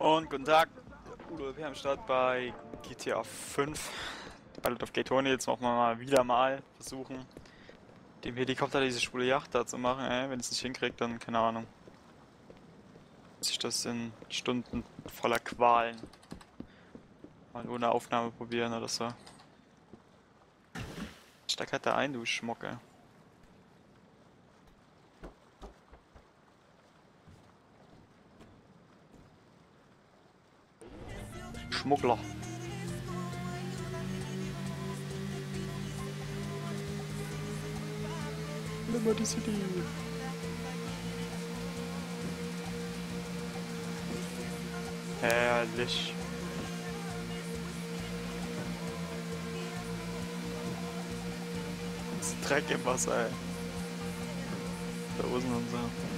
Und guten Tag, Udo, wir am Start bei GTA 5. Ballad of Gay Tony, jetzt machen wir mal wieder versuchen, dem Helikopter diese schwule Yacht da zu machen, wenn es nicht hinkriegt, dann keine Ahnung. Muss ich das in Stunden voller Qualen mal ohne Aufnahme probieren oder so. Steig halt da ein, du Schmucke. Schmuggler. Liberty City. Herrlich. Das ist Dreck im Wasser, ey. Da oben und so.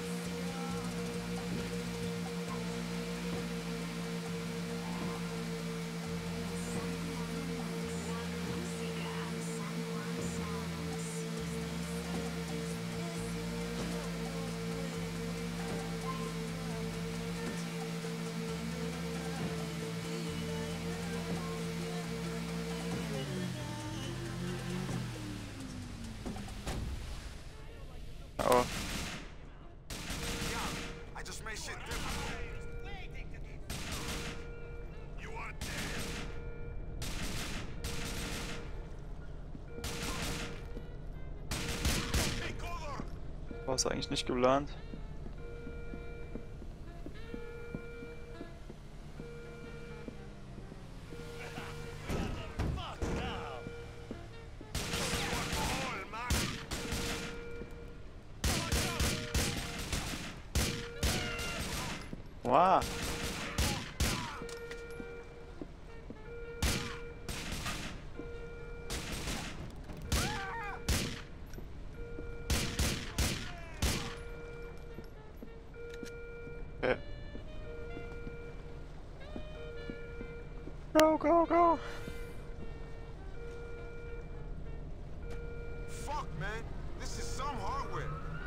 Oh. I just made shit different. You are dead. War es eigentlich nicht geplant. Wow. Okay. Go, go, go. Fuck, man. This is some hardware.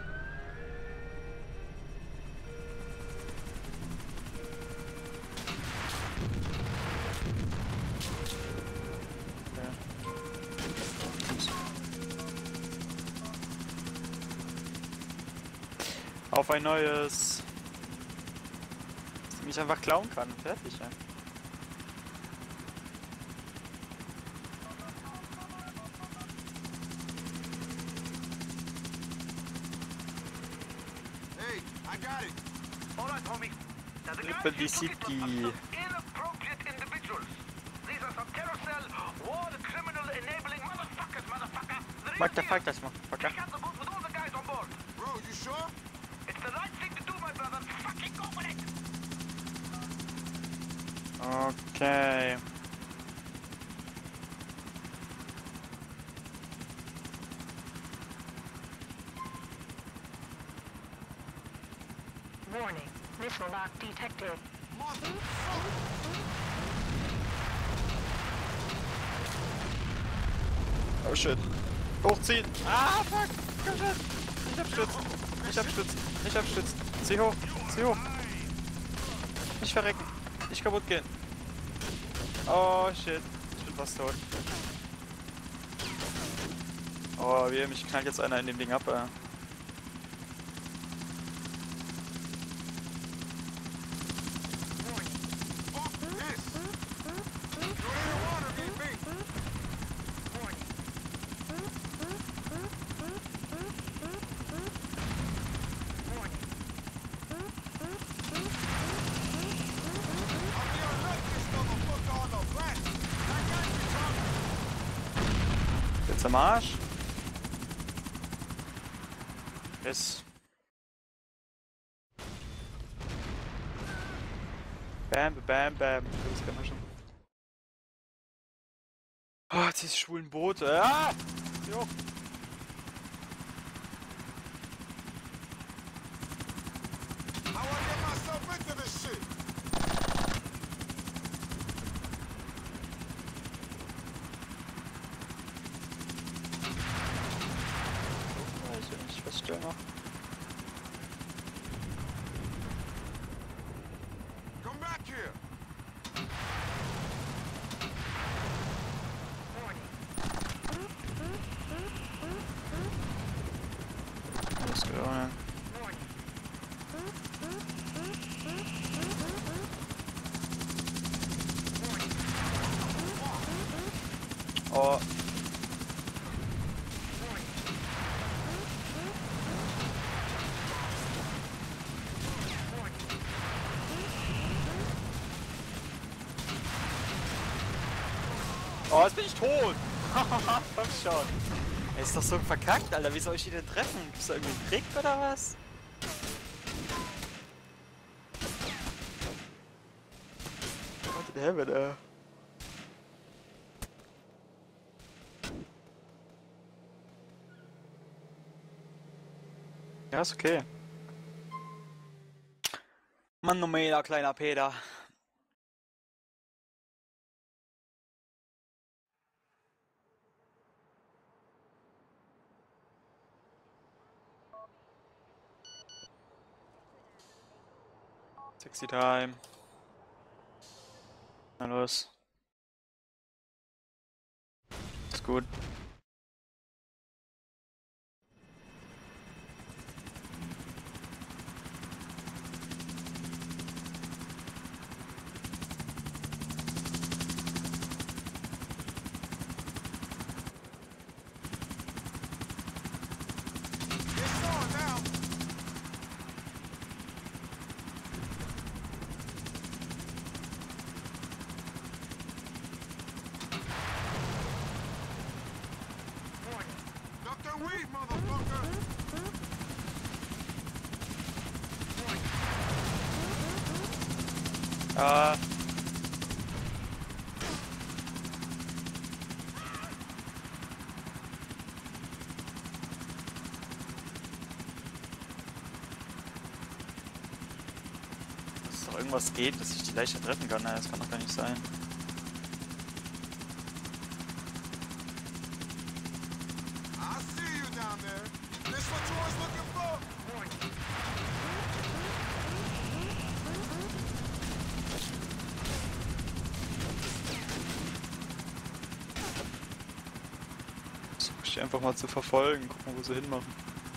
Auf ein neues. Das mich einfach klauen kann. Fertig, ja. Hey, I got it. All right, homie. Now the guys Liberty you took it to City. are some inappropriate individuals. These are some carousel, war criminal enabling motherfuckers, motherfucker. Fuck das, Motherfucker. Take out the boat with all the guys on board. Bro, you sure? It's the right thing to do, my brother. Fucking go with it. Okay. Warning, missile lock detected. Oh shit. Hochziehen. Ah, fuck. Komm schon. Nicht abstützen. Nicht abstützen. Nicht abstützen. Zieh hoch. Zieh hoch. Nicht verrecken. Nicht kaputt gehen. Oh shit. Ich bin fast tot. Oh, wie mich knallt jetzt einer in dem Ding ab, Fuck this. You in the water, BB. I'll be on this motherfucker on the blast. I got you, Tom. Jetzt am Arsch. Yes. Bam, bam, bam. Das kann man schon. Oh, diese schwulen Boote. Ah! Jo. I wanna get myself into this shit. Weiß ich nicht, was ich da noch. Come back here. Let's go, man. Oh. Oh, jetzt bin ich tot! Komm schon! Ey, ist doch so verkackt, Alter. Wie soll ich die denn treffen? Gibt's da irgendwie einen Trick oder was? What the hell, Alter? Ja, ist okay. Mann, Nomela, kleiner Peter. Sexy Time. Na los. Ist gut. It's on now. Duck that weed, motherfucker. Dass doch irgendwas geht, dass ich die leichter treffen kann. Naja, das kann doch gar nicht sein. I see you down there. This what you was looking for? Versuch ich die einfach mal zu verfolgen. Gucken, wo sie hinmachen.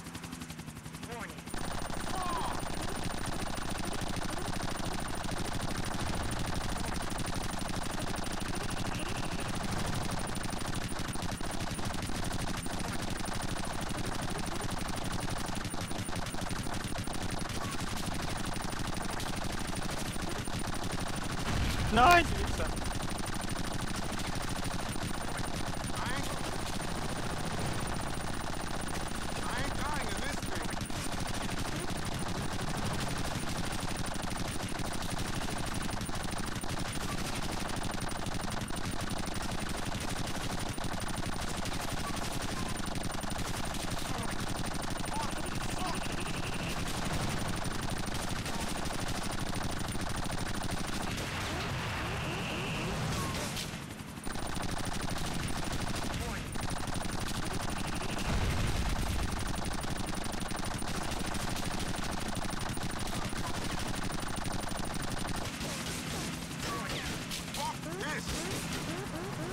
Nein, die Wichser. I ain't dying in this thing. Fuck this.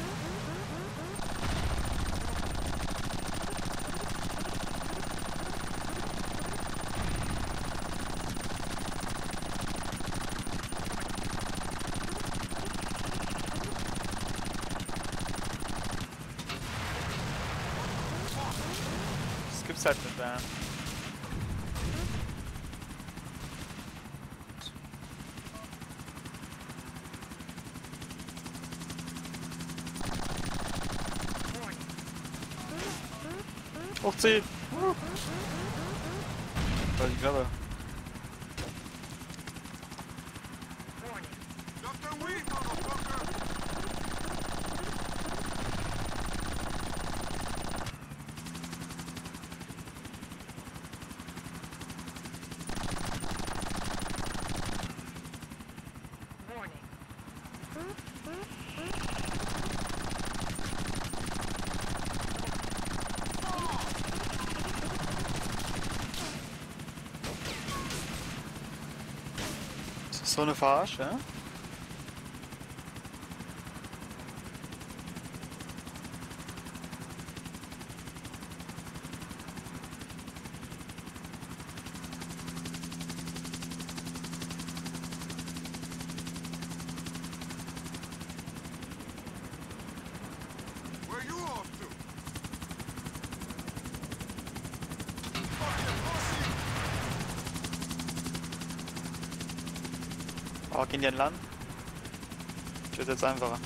Das gibt's halt nicht mehr. Hochziehen! Weil die Klappe. Duck that weed, motherfucker. So eine Verarsche, ja? Where you off to? Fucking pussy! Oh, gehen die an Land? Ich würde jetzt einfacher.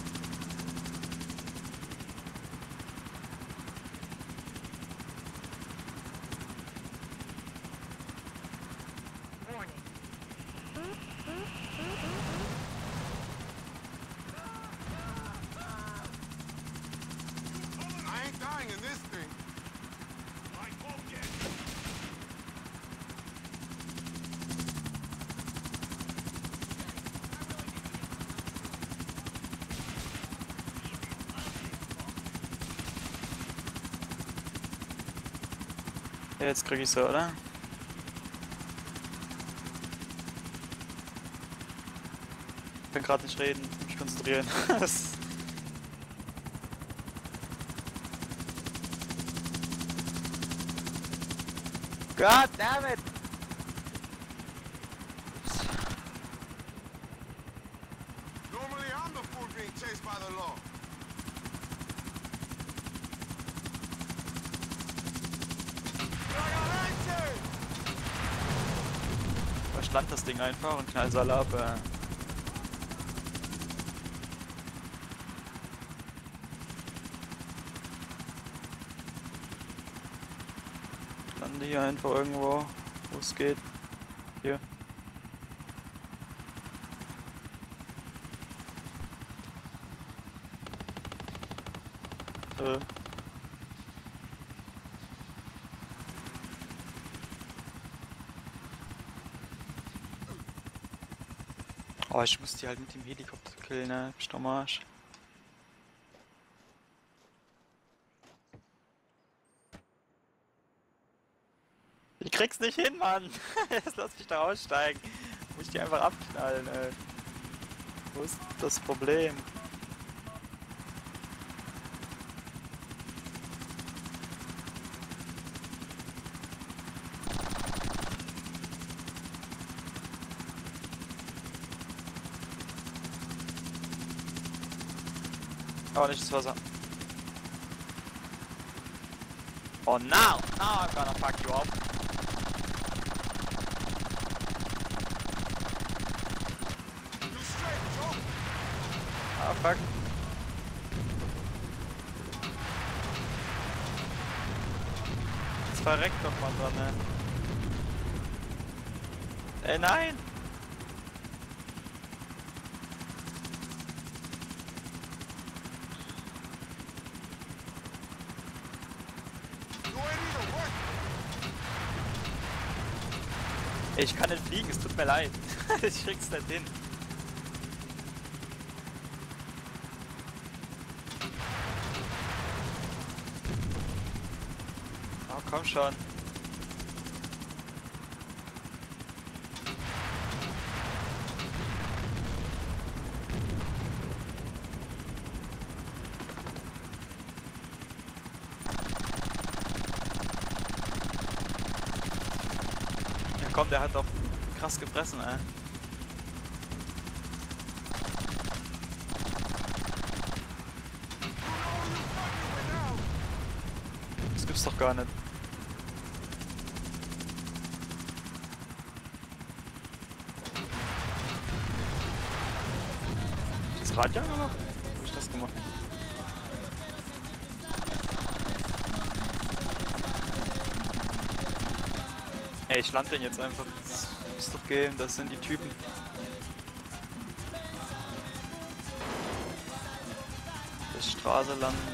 Warning. I ain't dying in this thing. I won't get. Ja, jetzt krieg ich so, oder? Ich kann gerade nicht reden, mich konzentrieren. God damn it! Normally I'm the fool being chased by the law. Verschland das Ding einfach und knall alle ab. Lande hier einfach irgendwo, wo es geht. Hier. Oh, ich muss die halt mit dem Helikopter killen, ne? Bist du am Arsch. Ich krieg's nicht hin, Mann! Jetzt lass mich da aussteigen. Muss ich die einfach abknallen, ey. Wo ist das Problem? Aber nicht das Wasser. Oh, now I'm gonna fuck you up. You straight, Joe? Ah, fuck. Jetzt verreckt doch mal dran, ne? Ey, nein! You ain't even worth it. Ich kann nicht fliegen, es tut mir leid. Ich krieg's nicht hin. Oh, komm schon. Ja komm, der hat doch krass gefressen, ey. Das gibt's doch gar nicht. Das Radio noch? Wo hab ich das gemacht? Ey, ich lande den jetzt einfach. Das muss doch gehen, das sind die Typen. Der Straße landen.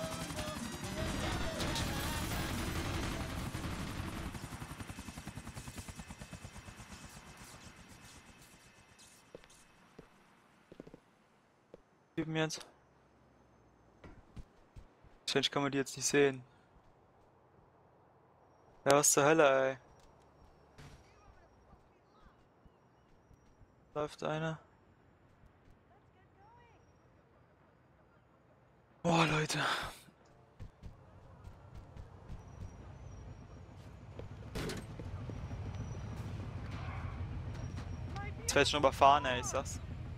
Typen jetzt. Wahrscheinlich kann man die jetzt nicht sehen. Ja, was zur Hölle, ey. Läuft einer. Boah, Leute. Das war jetzt schon überfahren, ey, ich sag's.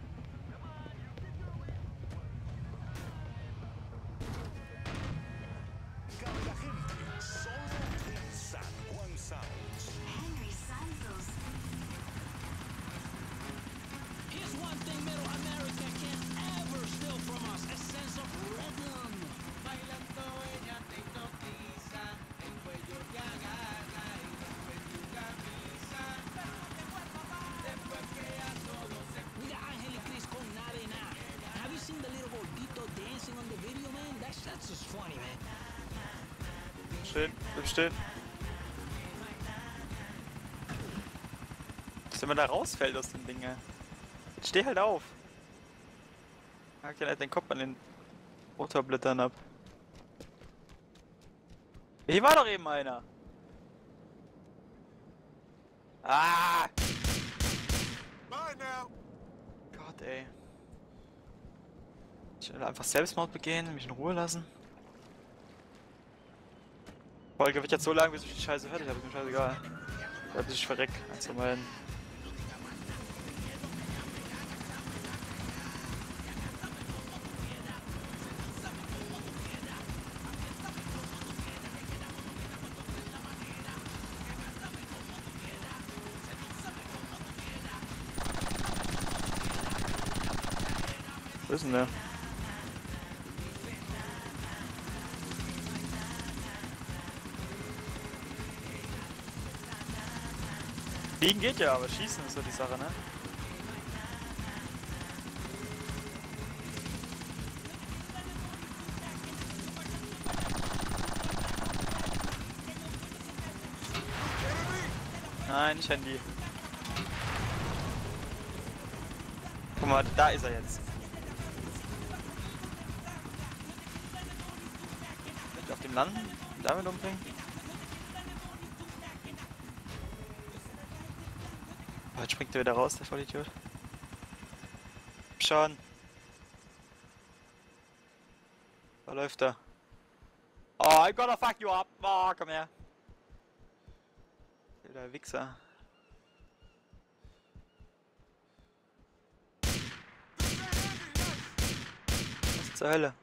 Henry Santos. Here's one thing Middle America can't ever steal from us, a sense of rhythm. Bailando ella te hipnotiza, el cuello te agarra y después tu camisa. Después que a todos se We got Angel y Chris con nada y nada. Have you seen the little gordito dancing on the video, man? That's just funny, man. Stehen, bleib stehen. Dass man da rausfällt aus dem Ding, ey. Steh halt auf. Hack dir halt den Kopf an den Rotorblättern ab. Hier war doch eben einer. Ah! Bye now. Gott, ey. Ich will einfach Selbstmord begehen, mich in Ruhe lassen. Die Folge wird jetzt so lang, bis ich die Scheiße fertig habe, ist mir scheißegal. Oder bis ich verreck, eins von beiden. Wo ist denn der? Fliegen geht ja, aber schießen ist so die Sache, ne? Nein, nicht Handy. Guck mal, da ist er jetzt. Soll ich auf dem landen? Damit umbringen? Oh, jetzt springt er wieder raus, der Vollidiot. Schon. Da läuft er. Oh, I'm gonna fuck you up. Oh, komm her. Der Wichser. Was zur Hölle?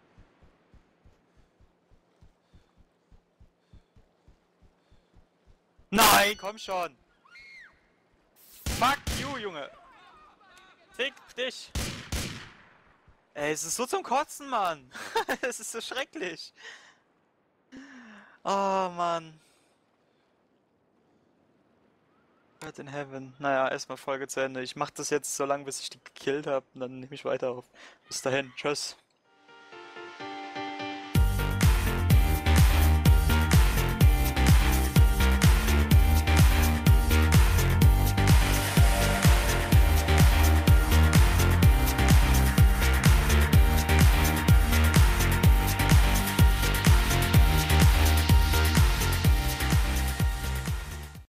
Nein, komm schon. Fuck you, Junge. Fick dich. Ey, es ist so zum Kotzen, Mann. Es ist so schrecklich. Oh, Mann. God in Heaven. Naja, erstmal Folge zu Ende. Ich mach das jetzt so lange, bis ich die gekillt habe und dann nehme ich weiter auf. Bis dahin. Tschüss.